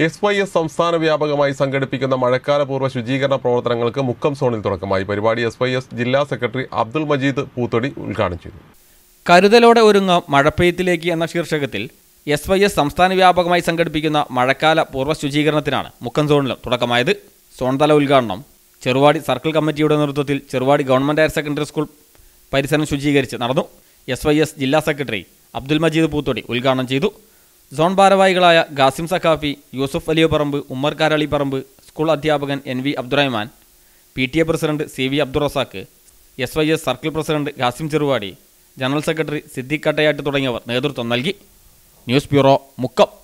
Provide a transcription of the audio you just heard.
SYS സംസ്ഥാന വ്യാപകമായി സംഘടിപ്പിക്കുന്ന മഴക്കാലപൂർവ്വ ശുചീകരണ പ്രവർത്തനങ്ങൾക്ക് മുക്കം സോണിൽ തുടക്കമായി. പരിപാടി SYS ജില്ലാ സെക്രട്ടറി അബ്ദുൽ മജീദ് പൂത്തൊടി ഉദ്ഘാടനം ചെയ്തു. കരുതലോടെ ഒരുങ്ങാം മഴപ്പെയ്ത്തിലേക്ക് എന്ന ശീർഷകത്തിൽ SYS സംസ്ഥാന വ്യാപകമായി സംഘടിപ്പിക്കുന്ന മഴക്കാല പൂർവ്വ ശുചീകരണത്തിനാണ് മുക്കം സോണിലും തുടക്കമായത്. സോൺതല ഉദ്ഘാടനം ചെറുവാടി സർക്കിൾ കമ്മിറ്റിയുടെ നേതൃത്വത്തിൽ Cheruvadi government higher secondary school പരിസരം ശുചീകരിച്ച് നടന്നു. SYS ജില്ലാ സെക്രട്ടറി അബ്ദുൽ മജീദ് പൂത്തൊടി ഉദ്ഘാടനം ചെയ്തു. സോൺ ഭാരവാഹികളായ ഖാസിം സഖാഫി, യൂസുഫ് വലിയപറമ്പ്, ഉമ്മർ കാരാളിപ്പറമ്പ്, സ്കൂൾ അധ്യാപകൻ NV Abdurahman, PTA president CV Abdurasak, SYS circle president Khasim Cheruvadi, general secretary Siddique Kattayattu തുടങ്ങിയവർ നേതൃത്വം നൽകി. News bureau, Mukkam.